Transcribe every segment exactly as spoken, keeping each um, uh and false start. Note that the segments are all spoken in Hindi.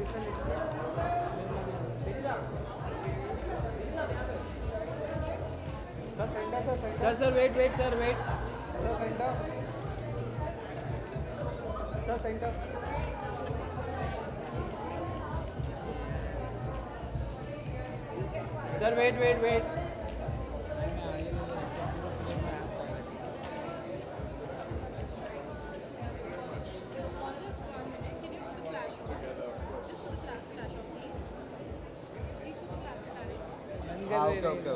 Sir sir wait wait sir wait sir centre sir centre sir wait wait wait okay okay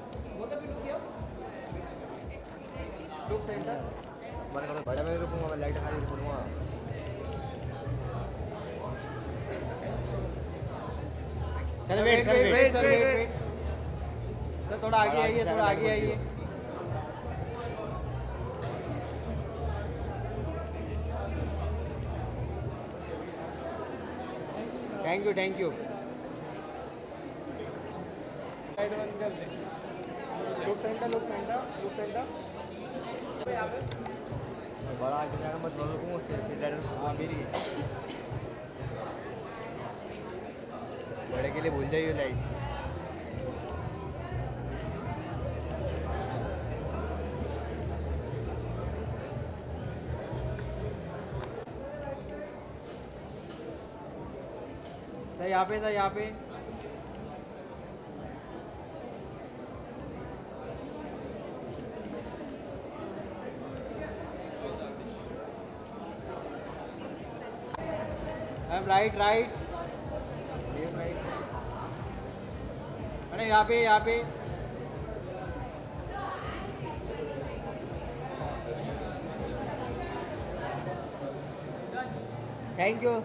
look centre बड़ा मैं रुकूंगा मैं लाइट खाली रुकूंगा sir wait sir wait sir wait wait sir थोड़ा आगे आइए थोड़ा आगे आइए thank you thank you look centre look centre look centre बड़ा आगे जाकर मत बोलूँ उसके हाँ मेरी बड़े के लिए भूल जाइए लाइट सर यहाँ पे सर यहाँ पे राइट राइट अरे यहाँ पे यहाँ पे थैंक यू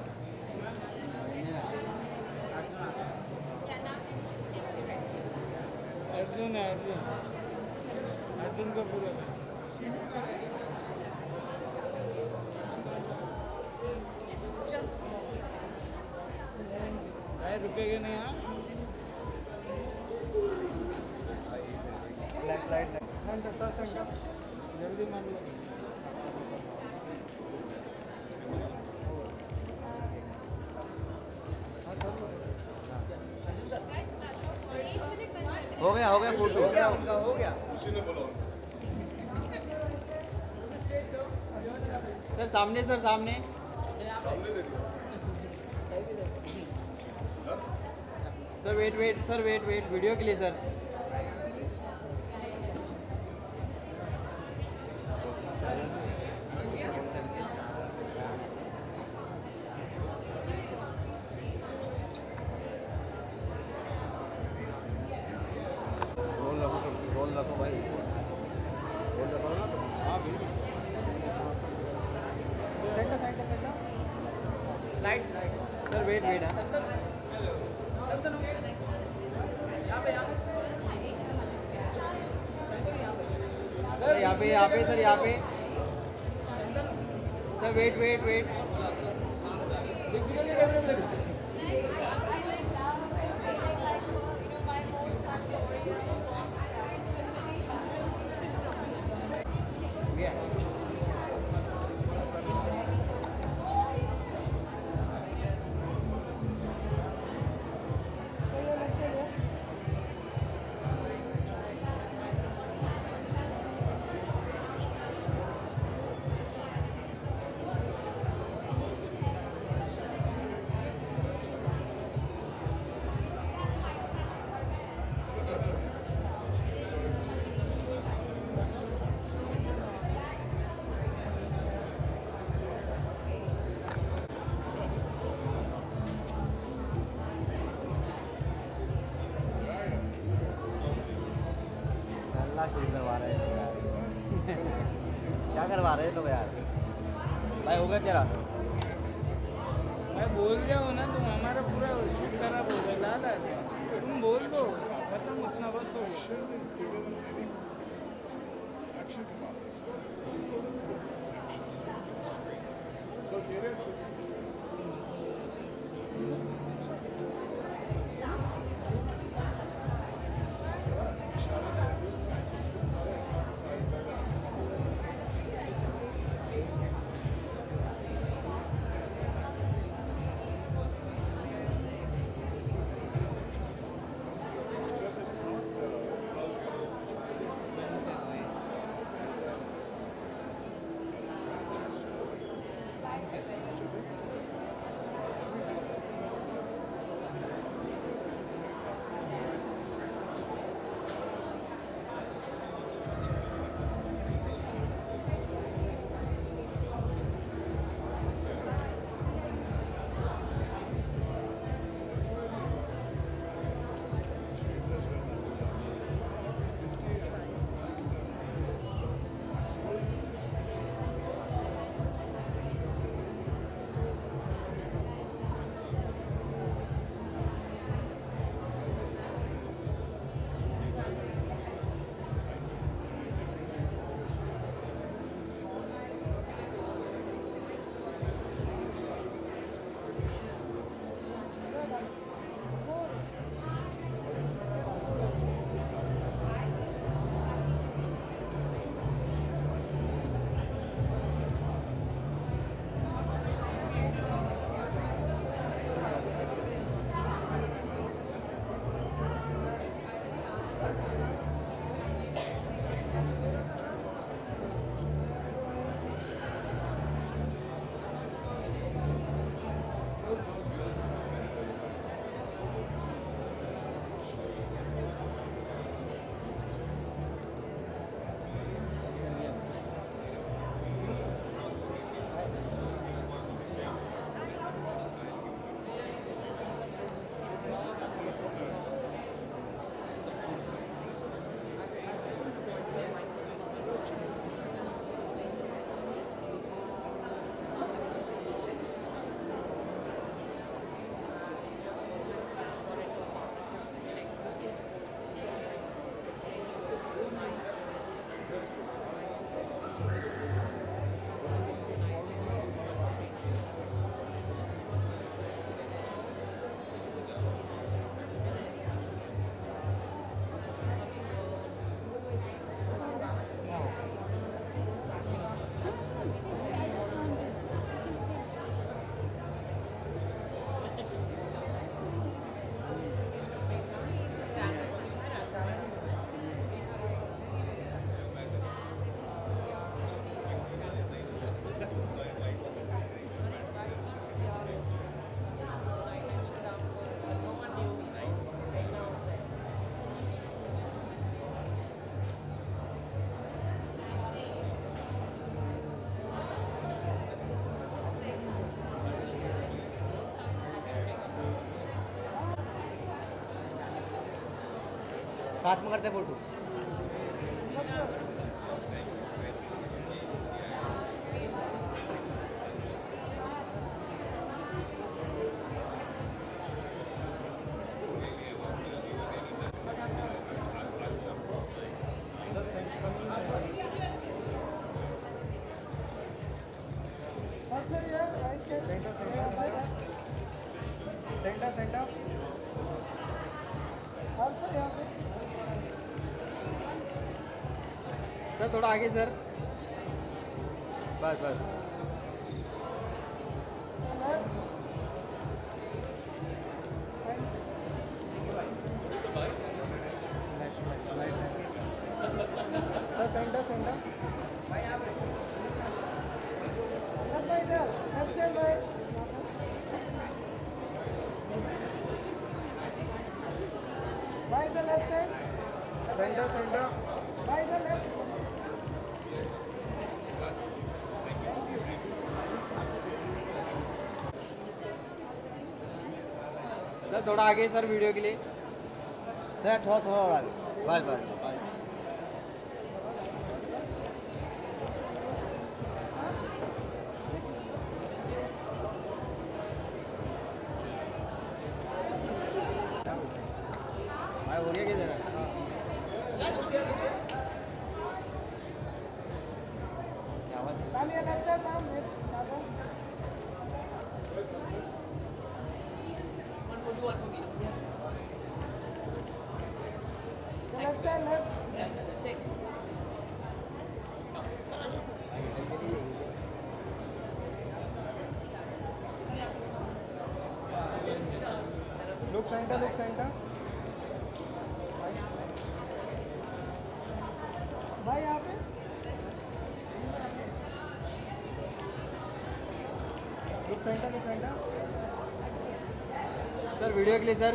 अर्जुन है अर्जुन अर्जुन का पूरा भाई रुकेगा नहीं यहाँ light light centre sir centre जल्दी मान लो हो गया हो गया फोटो हो गया उनका हो गया उसी ने बोला सर सामने सर सामने सामने दे दिया sir wait wait sir wait wait video के लिए सर रोल रखो रोल रखो भाई रोल रखो ना हाँ बिल्कुल centre centre centre light light sir wait wait हाँ सर यहाँ पे यहाँ पे सर यहाँ पे sir wait wait wait shoot करवा रहे हैं यार क्या करवा रहे हैं लोग यार भाई होगा तेरा मैं बोल जाऊँ ना तुम हमारा पूरा शूट खराब हो गया ला ला तुम बोल दो खत्म उतना बस हो साथ में करते फोटो। सेंटर सेंटर सर थोड़ा आगे सर। बस बस sir centre centre By the left side. Centre centre By the left. Sir थोड़ा आगे सर वीडियो के लिए। सर थोड़ा थोड़ा और आगे। बस बस भाई हो गया किधर है? क्या बात है? Ma'am, your left side, ma'am. Wait, Baba. The left side, left. Look centre look centre भाई यहाँ पे. Look centre look centre sir video के लिए सर।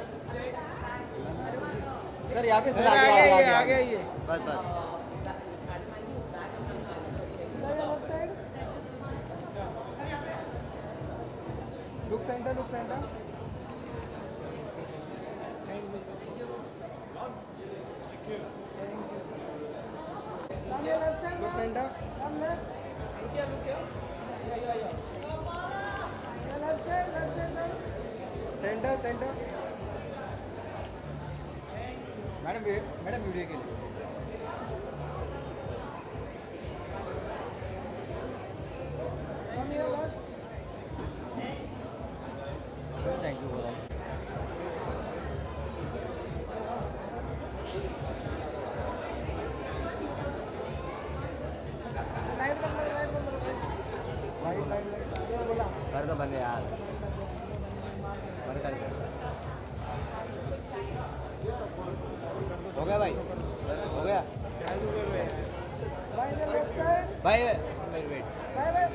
सर यहाँ पे सर सर आगे आगे आगे आइए, आगे आगे आइए। बस बस Sir, your left side. Look centre look centre Ma'am, your left side, look ma'am. Centre Ma'am, left. Your left side, left side, ma'am. Centre centre madam वी- मैडम वीडियो के लिए। Ma'am, your left. Thank you बोला। Light बंद करो, light बंद करो. लाइट लाइट लाइट ये बोला। कर दो बंद यार। बंद कर दो। हो गया भाई हो गया चालू कर रहे हैं। By the left side. भाई wait wait Bye, bye.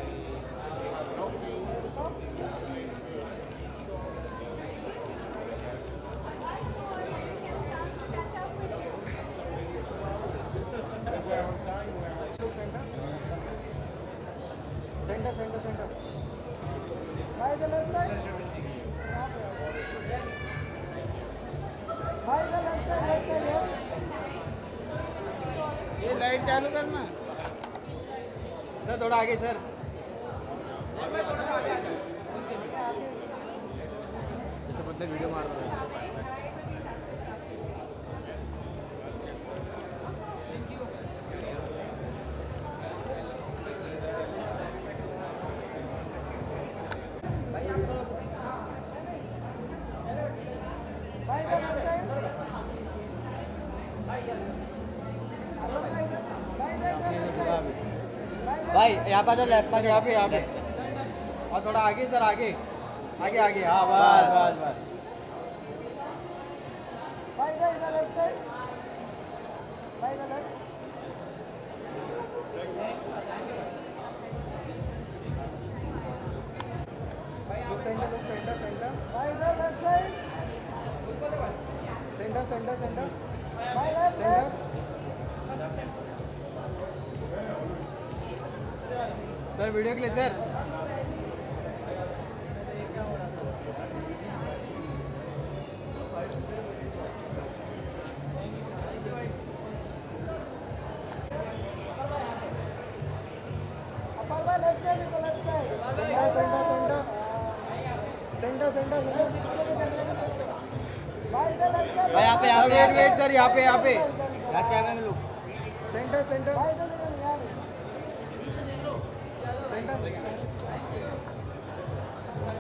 Centre centre centre By the left side. By the left side, left side, yeah. ये लाइट चालू करना। सर थोड़ा आगे सर। जैसे बंदे वीडियो मार रहे हैं। By the left side. By the, by the left side. By the भाई यहाँ पर तो लेफ्ट सर यहाँ पे यहाँ पे और थोड़ा आगे सर आगे आगे आगे हाँ बस बस बस By the, the left side. By the left. Look centre look centre centre By the left side. Centre centre centre By left, centre left. Sir video के लिए सर। सेंटर भाई इधर लेफ्ट साइड भाई यहाँ पे यहाँ पे वेट वेट सर यहाँ पे यहाँ पे यहाँ कैमरे में लोग सेंटर सेंटर भाई इधर देखो यहाँ पे सेंटर